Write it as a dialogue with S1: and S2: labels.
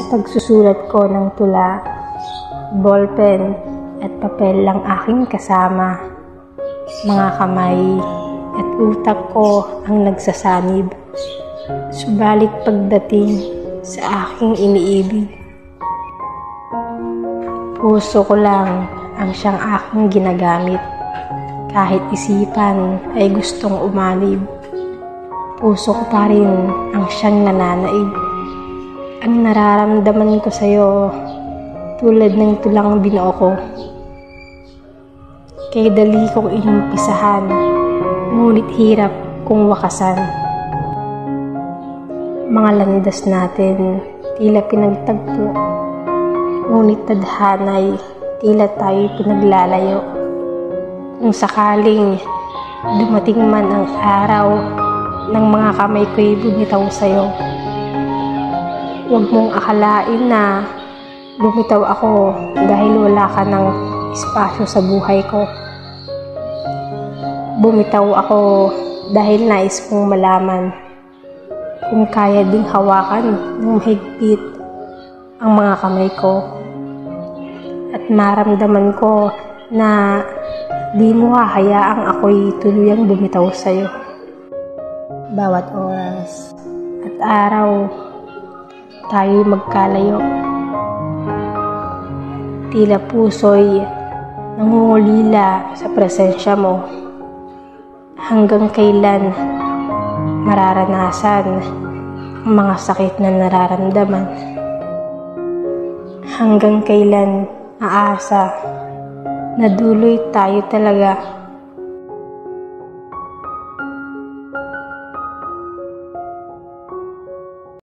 S1: pagsusulat ko ng tula, ballpen at papel lang aking kasama. Mga kamay at utak ko ang nagsasanib. Subalit pagdating sa aking iniibig, puso ko lang ang siyang aking ginagamit. Kahit isipan ay gustong umanib, puso ko pa rin ang siyang nananaig. Ang nararamdaman ko sa'yo, tulad ng tulang binuo ko. Kay dali kong inumpisahan, ngunit hirap kong wakasan. Mga landas natin, tila pinagtagpo, ngunit tadhanay, tila tayo pinaglalayo. Kung sakaling dumating man ang araw ng mga kamay ko'y bumitaw sa'yo, huwag mong akalain na bumitaw ako dahil wala ka ng espasyo sa buhay ko. Bumitaw ako dahil nais kong malaman kung kaya ding hawakan ng mahigpit ang mga kamay ko, at maramdaman ko na di mo hahayaang ako'y tuluyang bumitaw sa'yo. Bawat oras at araw tayo'y magkalayo. Tila puso'y nangungulila sa presensya mo. Hanggang kailan mararanasan ang mga sakit na nararamdaman? Hanggang kailan aasa na duloy tayo talaga